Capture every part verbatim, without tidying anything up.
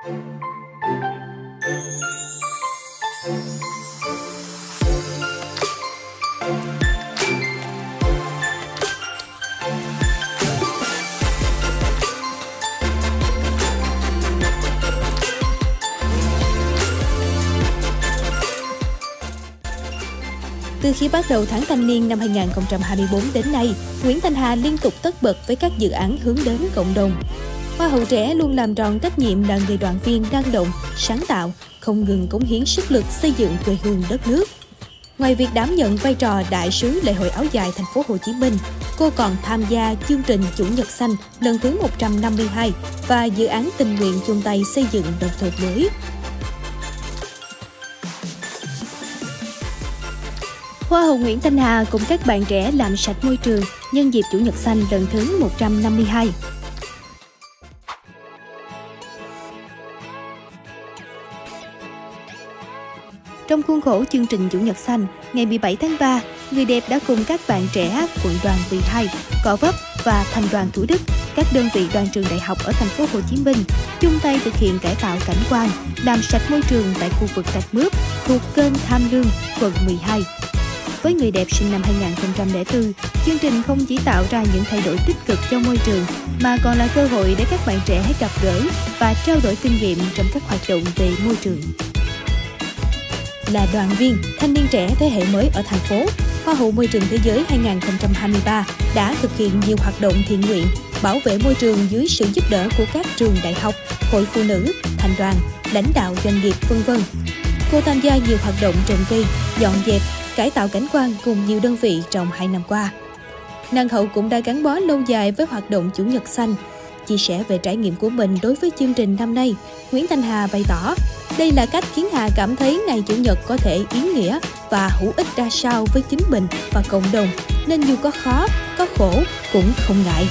Từ khi bắt đầu tháng thanh niên năm hai nghìn không trăm hai mươi tư đến nay, Nguyễn Thanh Hà liên tục tất bật với các dự án hướng đến cộng đồng. Hoa hậu trẻ luôn làm tròn trách nhiệm là người đoàn viên năng động, sáng tạo, không ngừng cống hiến sức lực xây dựng quê hương đất nước. Ngoài việc đảm nhận vai trò đại sứ lễ hội áo dài thành phố Hồ Chí Minh, cô còn tham gia chương trình Chủ nhật xanh lần thứ một trăm năm mươi hai và dự án tình nguyện chung tay xây dựng nông thôn mới. Hoa hậu Nguyễn Thanh Hà cùng các bạn trẻ làm sạch môi trường nhân dịp Chủ nhật xanh lần thứ một trăm năm mươi hai. Trong khuôn khổ chương trình Chủ nhật xanh, ngày mười bảy tháng ba, người đẹp đã cùng các bạn trẻ quận đoàn mười hai, Gò Vấp và thành đoàn Thủ Đức, các đơn vị đoàn trường đại học ở thành phố Hồ Chí Minh chung tay thực hiện cải tạo cảnh quan, làm sạch môi trường tại khu vực Rạch Mướp thuộc kênh Tham Lương, quận mười hai. Với người đẹp sinh năm hai nghìn không trăm lẻ bốn, chương trình không chỉ tạo ra những thay đổi tích cực cho môi trường, mà còn là cơ hội để các bạn trẻ gặp gỡ và trao đổi kinh nghiệm trong các hoạt động về môi trường. Là đoàn viên, thanh niên trẻ thế hệ mới ở thành phố, Hoa hậu Môi trường Thế giới hai nghìn không trăm hai mươi ba đã thực hiện nhiều hoạt động thiện nguyện, bảo vệ môi trường dưới sự giúp đỡ của các trường đại học, hội phụ nữ, thành đoàn, lãnh đạo doanh nghiệp, vân vân. Cô tham gia nhiều hoạt động trồng cây, dọn dẹp, cải tạo cảnh quan cùng nhiều đơn vị trong hai năm qua. Nàng hậu cũng đã gắn bó lâu dài với hoạt động Chủ nhật xanh. Chia sẻ về trải nghiệm của mình đối với chương trình năm nay, Nguyễn Thanh Hà bày tỏ, đây là cách khiến Hà cảm thấy ngày Chủ nhật có thể ý nghĩa và hữu ích ra sao với chính mình và cộng đồng, nên dù có khó, có khổ cũng không ngại.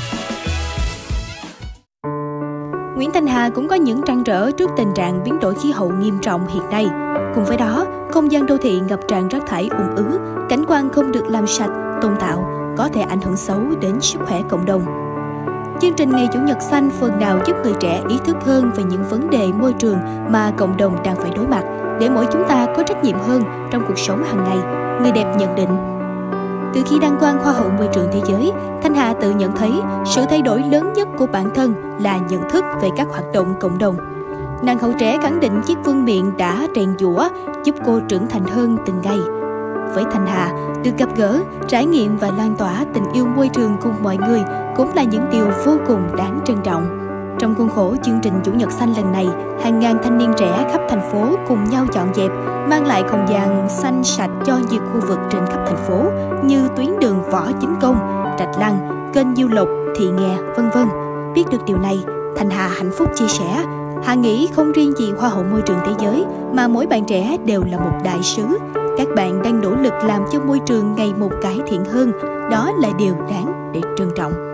Nguyễn Thanh Hà cũng có những trăn trở trước tình trạng biến đổi khí hậu nghiêm trọng hiện nay. Cùng với đó, không gian đô thị ngập tràn rác thải ùn ứ, cảnh quan không được làm sạch, tôn tạo, có thể ảnh hưởng xấu đến sức khỏe cộng đồng. Chương trình Ngày Chủ nhật xanh phần nào giúp người trẻ ý thức hơn về những vấn đề môi trường mà cộng đồng đang phải đối mặt, để mỗi chúng ta có trách nhiệm hơn trong cuộc sống hàng ngày, người đẹp nhận định. Từ khi đăng quang Hoa hậu Môi trường Thế giới, Thanh Hà tự nhận thấy sự thay đổi lớn nhất của bản thân là nhận thức về các hoạt động cộng đồng. Nàng hậu trẻ khẳng định chiếc vương miện đã rèn giũa, giúp cô trưởng thành hơn từng ngày. Với Thanh Hà, được gặp gỡ, trải nghiệm và lan tỏa tình yêu môi trường cùng mọi người cũng là những điều vô cùng đáng trân trọng. Trong khuôn khổ chương trình Chủ nhật xanh lần này, hàng ngàn thanh niên trẻ khắp thành phố cùng nhau dọn dẹp, mang lại không gian xanh sạch cho nhiều khu vực trên khắp thành phố như tuyến đường Võ Chính Công, Rạch Lăng, kênh Diêu Lộc, Thị Nghè, vân vân. Biết được điều này, Thanh Hà hạnh phúc chia sẻ, Hà nghĩ không riêng gì Hoa hậu Môi trường Thế giới mà mỗi bạn trẻ đều là một đại sứ. Các bạn đang nỗ lực làm cho môi trường ngày một cải thiện hơn, đó là điều đáng để trân trọng.